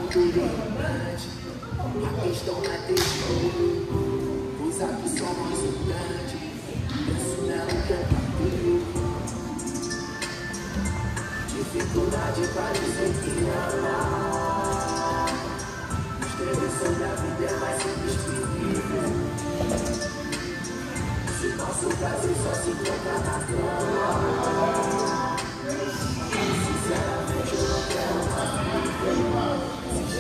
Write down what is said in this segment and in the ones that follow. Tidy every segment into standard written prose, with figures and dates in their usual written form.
derrubante. A questão não é ter dinheiro, os atos são mais importantes. Penso nela o tempo inteiro. Dificuldade pra dizer que ama. Escrever sobre a vida é mais simples que viver. Se nosso prazer só se encontra na cama, sinceramente eu não quero mais viver.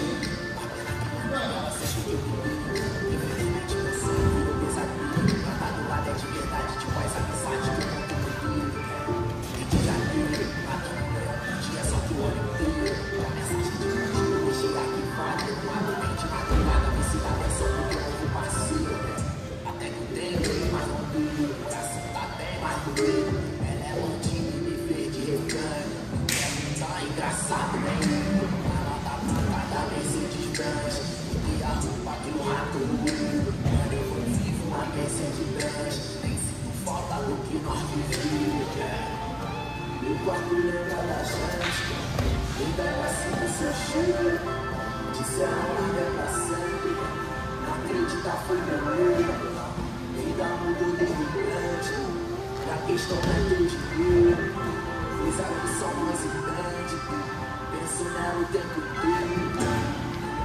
Infelizmente você virou pesadelo. Tá do lado é de verdade, tipo essa mensagem que eu conto comigo. E que já vi, matando dia só que o olho inteiro. A mensagem de hoje eu deixei aqui fora. Não abro mente, madrugada, me se dá atenção porque eu não parceiro. Até que tem, mas não duro. O coração tá bem, mas não duro. Ela é londinha e me fez de recanho. Não tá engraçado nenhum. Ela tá cada vez se desgancha. E a roupa que o rato muda. Quando eu vou vivo, uma peça de lanche. Nem sinto falta do que nós vivemos. Meu quarto lembra da gente. Um pedacinho do seu cheiro. Disseram ainda é pra sempre. Não acredita, foi meu erro. Vida mudou de gigante. E a questão não é ter dinheiro. Os atos são mais importantes. Penso nela o tempo inteiro.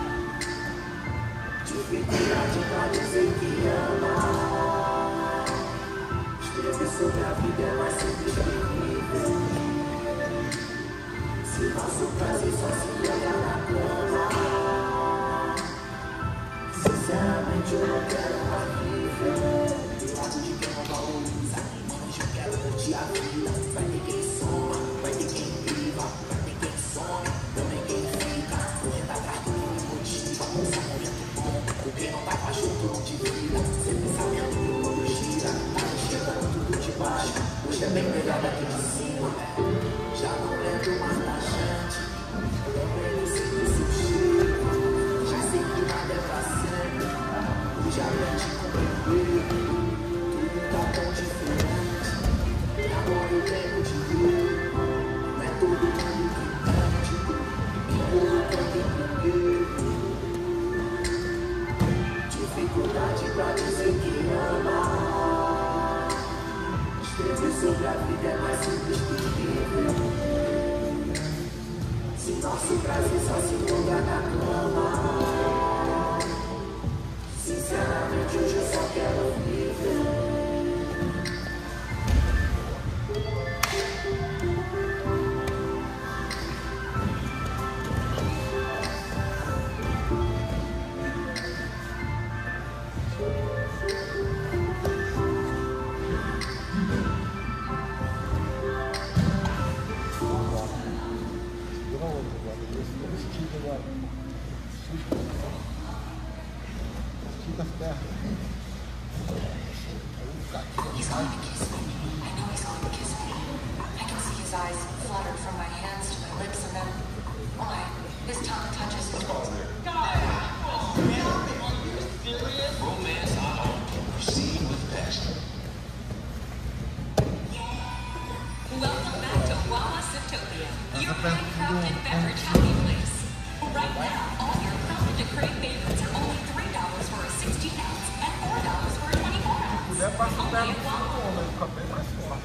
Dificuldade pra dizer que ama. Escrever sobre a vida é mais simples que viver. Se nosso prazer só se olha na cama, sinceramente eu não quero mais viver. Do lado de quem não valoriza, mas eu quero curtir a vida. Vai ter quem soma, vai ter quem viva, vai ter quem some, também quem fica. Correndo atrás do que me motiva, pensa momento bom. Porque não tá mais junto, não te vira. Sem pensamento do mundo gira. Tá enxergando tudo de baixo. Hoje é bem melhor daqui de cima, né? Já não lembro mais da gente. Também não sei desse cheiro. Já sei que nada é pra sempre. Hoje aprendi a compreender. Tudo tá tão diferente. E agora eu tenho dinheiro. Não é todo mundo que cante. E eu canto primeiro. Dificuldade pra dizer que ama. Escrever sobre a vida é mais simples que viver. Se nosso prazer só se encontra na cama, sinceramente hoje eu só quero viver. He's going to kiss me. I know he's going to kiss me. I can see his eyes fluttered from my hands to my lips, and then, why, his tongue touches his lips. Romance on hold. Proceed with passion. Welcome back to Wawa Siptopia, your handcrafted beverage happy place. Right now, all your crafted crave favorites are only $3 for a 16-ounce and $4 for a 24-ounce. Only at Wawa.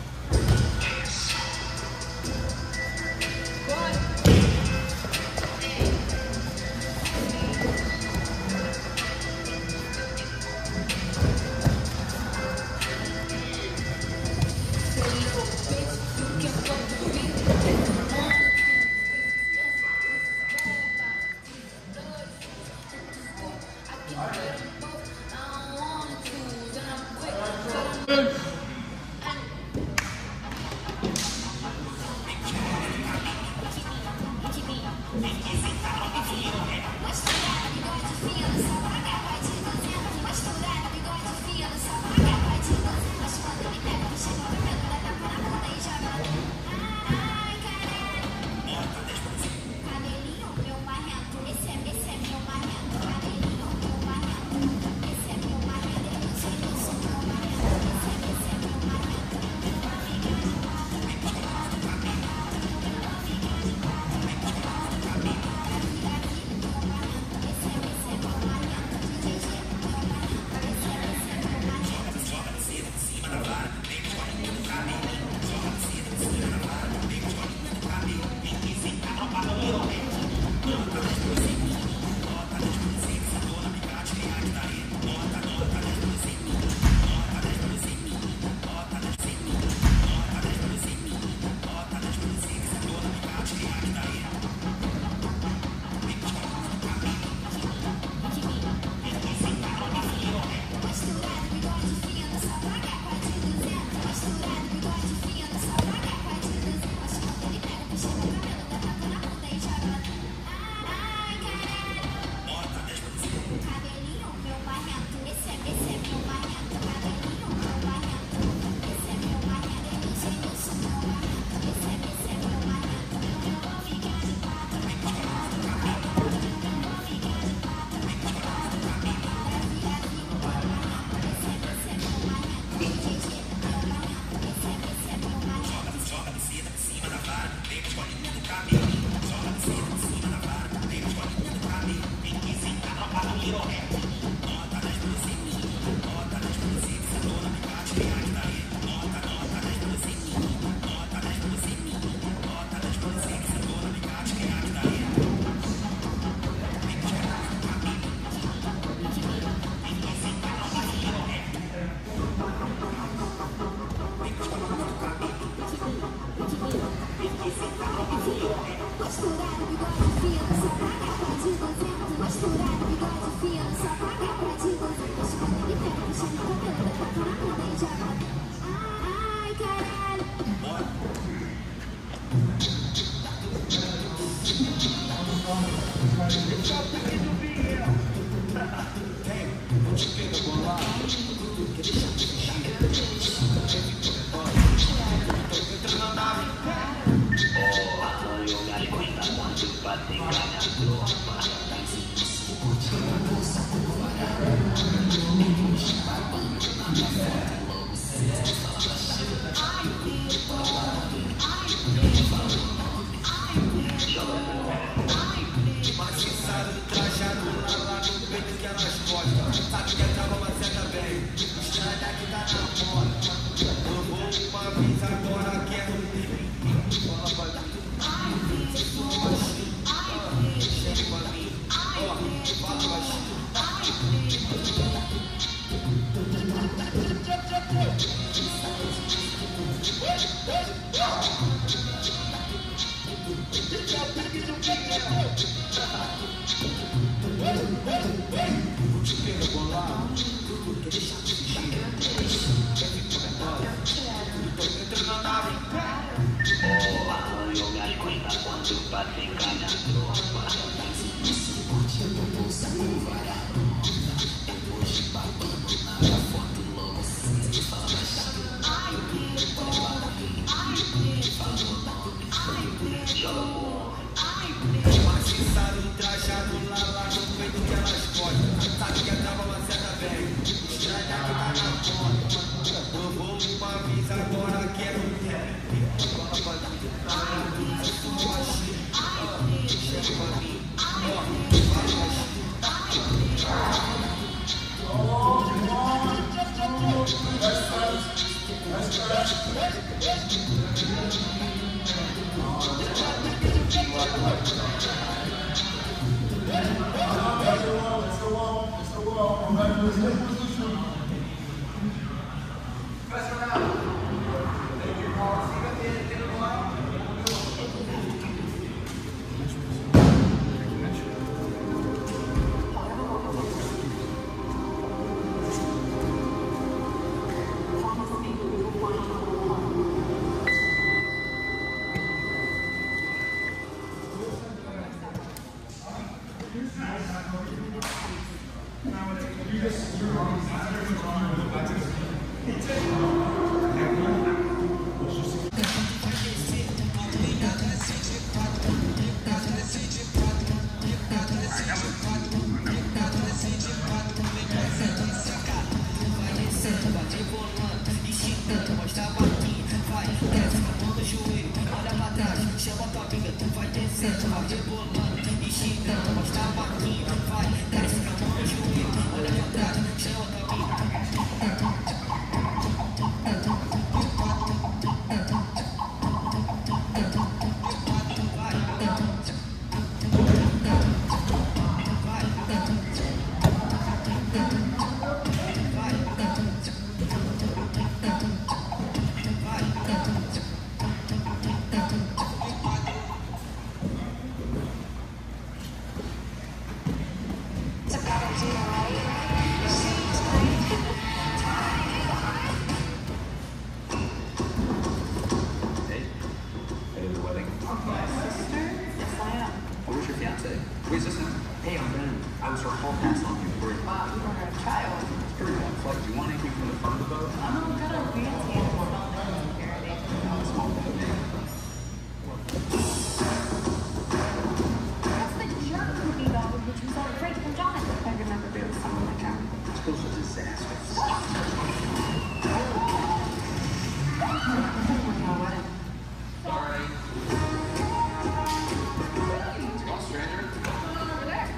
Thank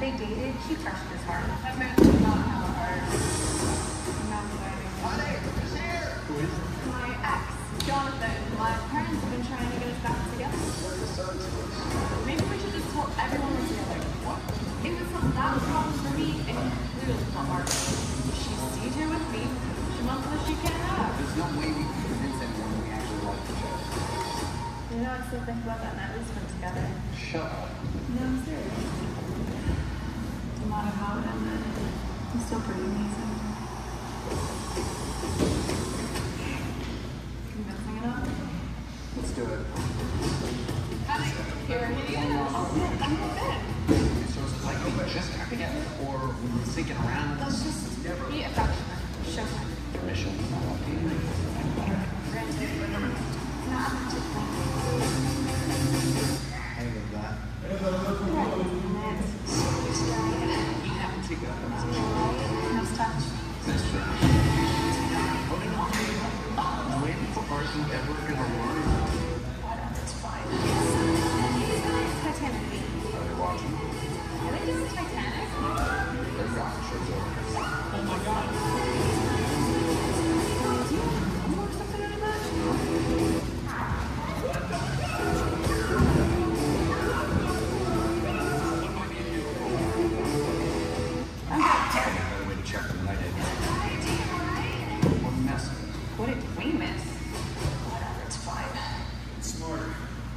they dated, he crushed his heart. That man did not have a heart. Not Who is it? my ex, Jonathan. My parents have been trying to get us back together. Maybe we should just tell everyone we're together. What? It was some that problem for me, and clearly not Mark. She's here with me. She wants what she can't have. There's no way we can convince anyone we actually like each other. You know, I still think about that night we spent together. Shut up. No, I'm serious. No matter how it ended, it's still pretty amazing. Convincing enough? Let's do it. Hi, here he is. I'm good. So is it like we just got together, or we were thinking around? Let's just be affectionate. Showtime. Permission. Granted, not particularly. I love that. We haven't together. Nice touch. That's true. I'm waiting for Arthur ever gonna learn. It's fine. Titanic. Are they watching? Are they doing Titanic? They're not sure. Oh my god. Do you watch something out of that? Better way to check them than I did. We're messing. What did we miss? Whatever, it's fine. It's smarter.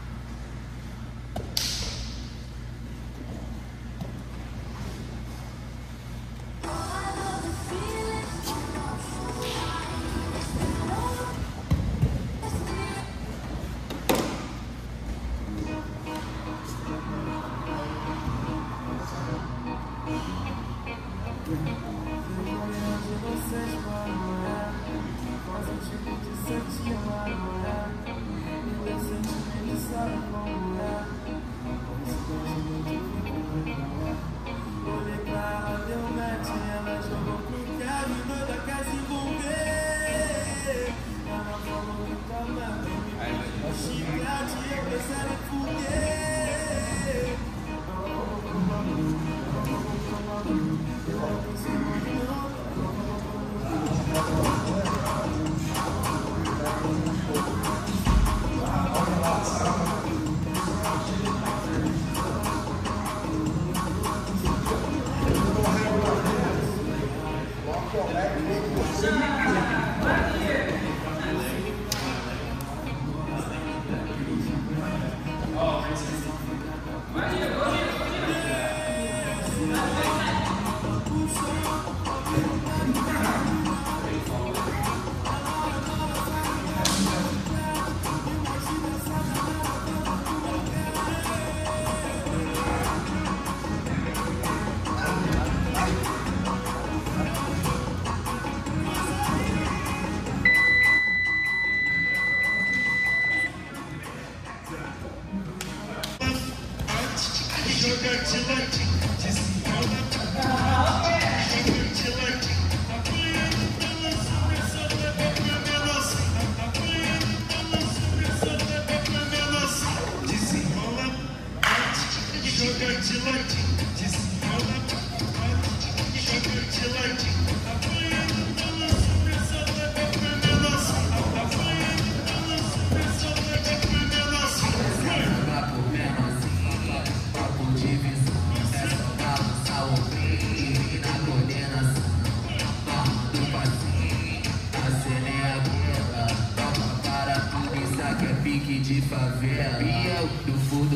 De favela, Biel do fundo,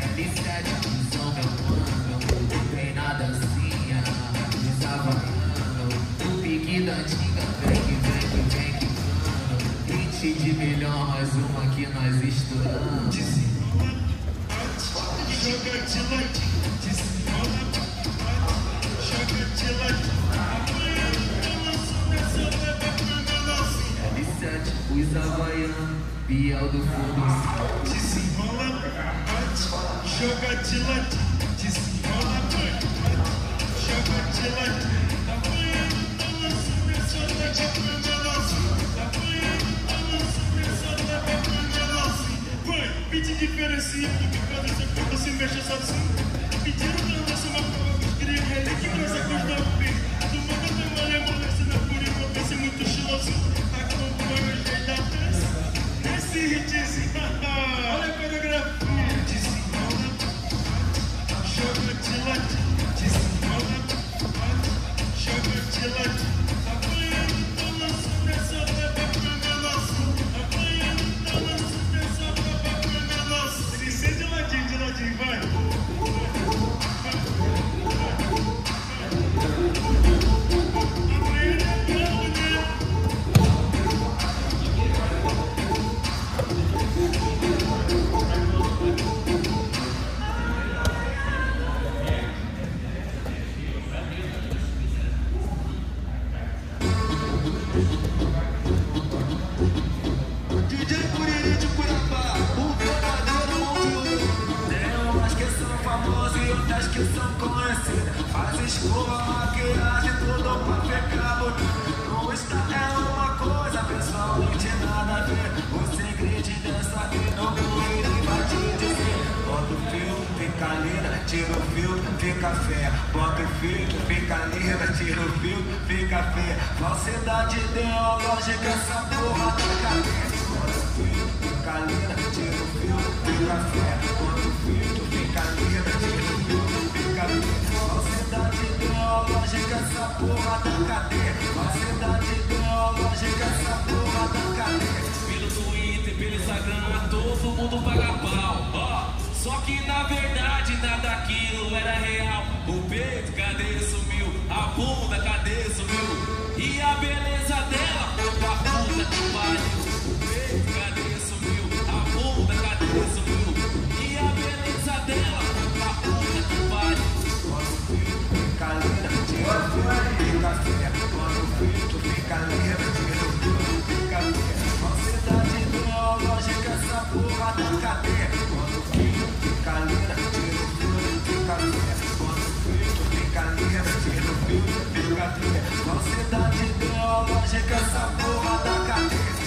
L7, são meu mano, não tem nada assim, desavaiando, o pique da antiga, vem que mano, hit de milhão, mais uma que nós estouramos. Joga de ladinho, desenrola, joga de ladinho, L7, os havaianos, Biel do fundo, desenrola, joga de ladinho, desenrola, joga de ladinho, beat diferenciado, que quando você mexe sozinho, pediram pra eu descer uma prova. conhecidas. Faz escova, maquiagem, tudo pra ficar bonito. No Insta é uma coisa, pessoalmente nada a ver. O segredo dessa vida não ele vai te dizer. Bota o filtro, fica linda, tira o filtro, fica feia. Bota o filtro, fica linda, tira o filtro, fica feia. Falsidade ideológica, essa porra da cadeia. Bota o filtro, fica linda, tira o filtro, fica feia. Bota o filtro, fica linda, tira o filtro, fica feia. Falsidade ideológica, essa porra da cadeia. Falsidade ideológica, essa porra da cadeia. Pelo Twitter, pelo Instagram, todo mundo paga pau. Só que na verdade nada daquilo era real. O peito, cadê sumiu? A bunda, cadê sumiu? E a beleza dela foi pra puta que pariu. O peito, cadê sumiu? A bunda, cadê sumiu? E a beleza dela foi pra puta que pariu. Bota o filtro, fica linda, tira o filtro, fica feia. Bota o filtro, fica linda, tira o filtro, fica feia. Falsidade ideológica, essa porra da cadeia. Bota o filtro, fica linda, tira o filtro, fica feia. Bota o filtro, fica linda, tira o filtro, fica feia. Falsidade ideológica, essa porra da cadeia.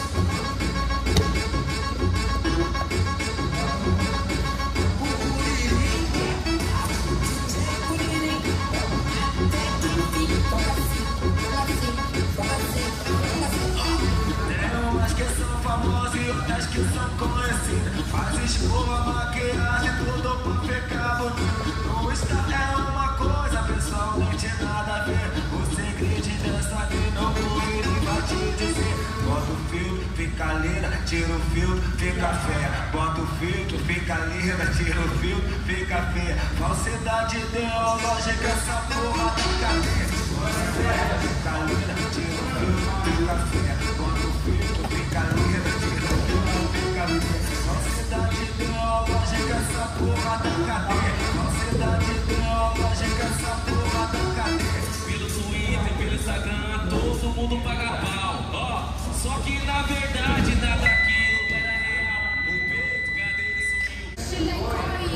Tem umas que são famosas e outras que são conhecidas. Faz escova, maquiagem, tudo pra ficar bonito. No Insta é uma coisa, pessoalmente nada a ver. O segredo dessa vida não ele vai te dizer. Bota o filtro, fica linda, tira o filtro, fica feia. Bota o filtro, fica linda, tira o filtro, fica feia. Falsidade ideológica, essa porra da cadeia. Bota o filtro, fica linda, tira o filtro, fica feia. Bota o filtro, fica linda, tira o filtro, fica feia. Falsidade ideológica, essa porra da cadeia. Falsidade ideológica, essa porra da cadeia. Pelo Twitter, pelo Instagram, todo mundo paga pau. Só que na verdade nada daquilo era real. O peito, cadê sumiu?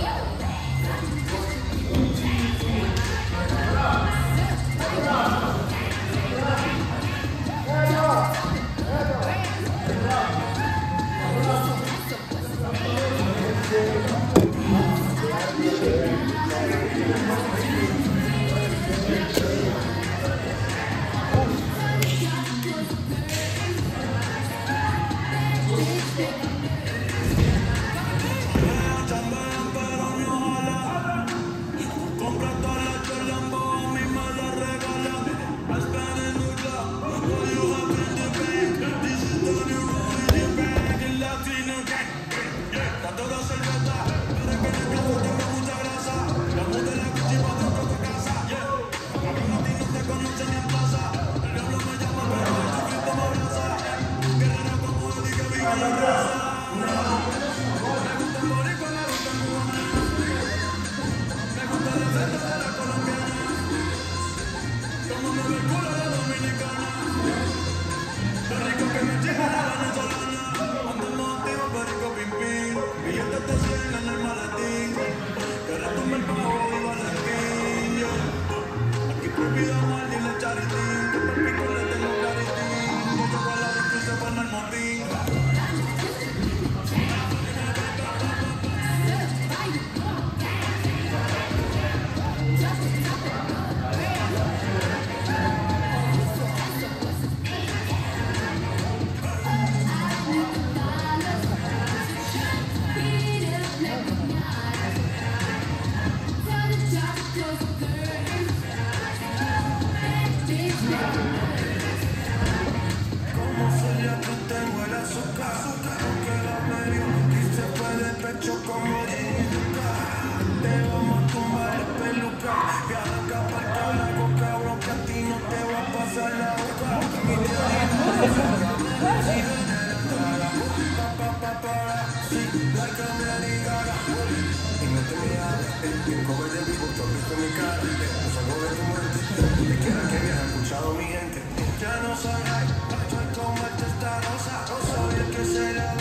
Ya no soy como esta rosa, soy el que será.